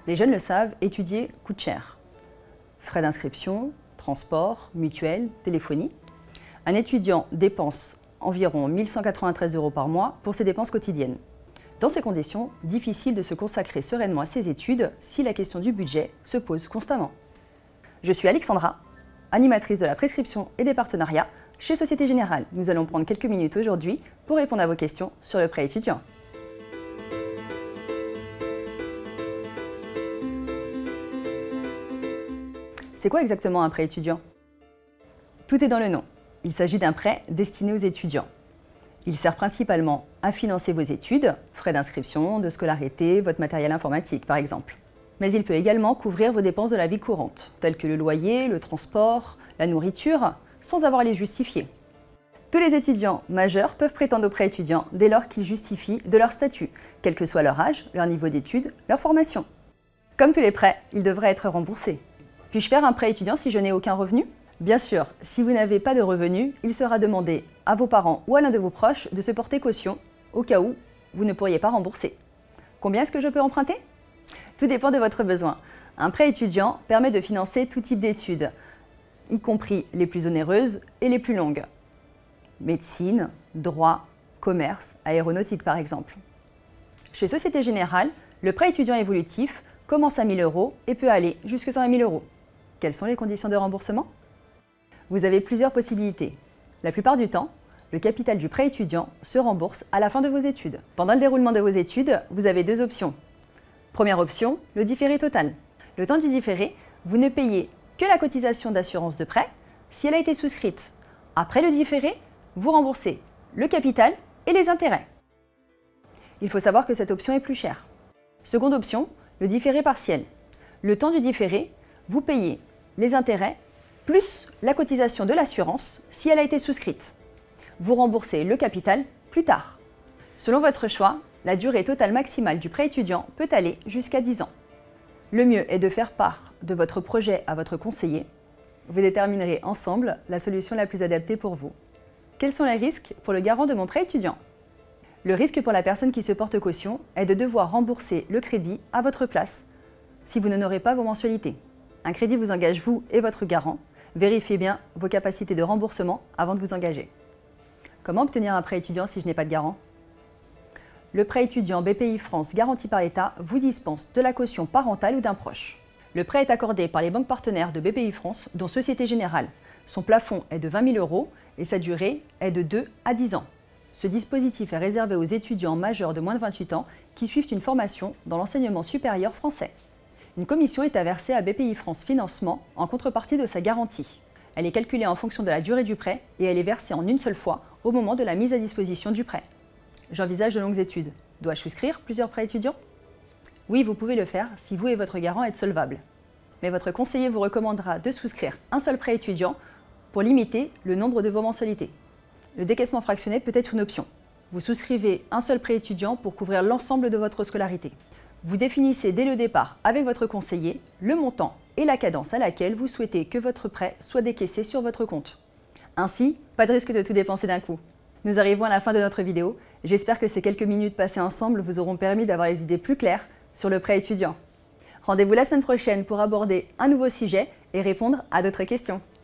Les jeunes le savent, étudier coûte cher. Frais d'inscription, transport, mutuelle, téléphonie. Un étudiant dépense environ 1 193 € par mois pour ses dépenses quotidiennes. Dans ces conditions, difficile de se consacrer sereinement à ses études si la question du budget se pose constamment. Je suis Alexandra, animatrice de la prescription et des partenariats chez Société Générale. Nous allons prendre quelques minutes aujourd'hui pour répondre à vos questions sur le prêt étudiant. C'est quoi exactement un prêt étudiant? Tout est dans le nom. Il s'agit d'un prêt destiné aux étudiants. Il sert principalement à financer vos études, frais d'inscription, de scolarité, votre matériel informatique par exemple. Mais il peut également couvrir vos dépenses de la vie courante, telles que le loyer, le transport, la nourriture, sans avoir à les justifier. Tous les étudiants majeurs peuvent prétendre au prêt étudiant dès lors qu'ils justifient de leur statut, quel que soit leur âge, leur niveau d'études, leur formation. Comme tous les prêts, ils devraient être remboursés. Puis-je faire un prêt étudiant si je n'ai aucun revenu? Bien sûr, si vous n'avez pas de revenus, il sera demandé à vos parents ou à l'un de vos proches de se porter caution au cas où vous ne pourriez pas rembourser. Combien est-ce que je peux emprunter? Tout dépend de votre besoin. Un prêt étudiant permet de financer tout type d'études, y compris les plus onéreuses et les plus longues. Médecine, droit, commerce, aéronautique par exemple. Chez Société Générale, le prêt étudiant évolutif commence à 1 000 € et peut aller jusqu'à 120 000 €. Quelles sont les conditions de remboursement? Vous avez plusieurs possibilités. La plupart du temps, le capital du prêt étudiant se rembourse à la fin de vos études. Pendant le déroulement de vos études, vous avez deux options. Première option, le différé total. Le temps du différé, vous ne payez que la cotisation d'assurance de prêt si elle a été souscrite. Après le différé, vous remboursez le capital et les intérêts. Il faut savoir que cette option est plus chère. Seconde option, le différé partiel. Le temps du différé, vous payez les intérêts plus la cotisation de l'assurance si elle a été souscrite. Vous remboursez le capital plus tard. Selon votre choix, la durée totale maximale du prêt étudiant peut aller jusqu'à 10 ans. Le mieux est de faire part de votre projet à votre conseiller. Vous déterminerez ensemble la solution la plus adaptée pour vous. Quels sont les risques pour le garant de mon prêt étudiant? Le risque pour la personne qui se porte caution est de devoir rembourser le crédit à votre place si vous n'honorez pas vos mensualités. Un crédit vous engage vous et votre garant. Vérifiez bien vos capacités de remboursement avant de vous engager. Comment obtenir un prêt étudiant si je n'ai pas de garant? Le prêt étudiant BPI France garanti par l'État vous dispense de la caution parentale ou d'un proche. Le prêt est accordé par les banques partenaires de BPI France, dont Société Générale. Son plafond est de 20 000 € et sa durée est de 2 à 10 ans. Ce dispositif est réservé aux étudiants majeurs de moins de 28 ans qui suivent une formation dans l'enseignement supérieur français. Une commission est à verser à BPI France Financement en contrepartie de sa garantie. Elle est calculée en fonction de la durée du prêt et elle est versée en une seule fois au moment de la mise à disposition du prêt. J'envisage de longues études. Dois-je souscrire plusieurs prêts étudiants? Oui, vous pouvez le faire si vous et votre garant êtes solvables. Mais votre conseiller vous recommandera de souscrire un seul prêt étudiant pour limiter le nombre de vos mensualités. Le décaissement fractionné peut être une option. Vous souscrivez un seul prêt étudiant pour couvrir l'ensemble de votre scolarité. Vous définissez dès le départ avec votre conseiller le montant et la cadence à laquelle vous souhaitez que votre prêt soit décaissé sur votre compte. Ainsi, pas de risque de tout dépenser d'un coup. Nous arrivons à la fin de notre vidéo. J'espère que ces quelques minutes passées ensemble vous auront permis d'avoir les idées plus claires sur le prêt étudiant. Rendez-vous la semaine prochaine pour aborder un nouveau sujet et répondre à d'autres questions.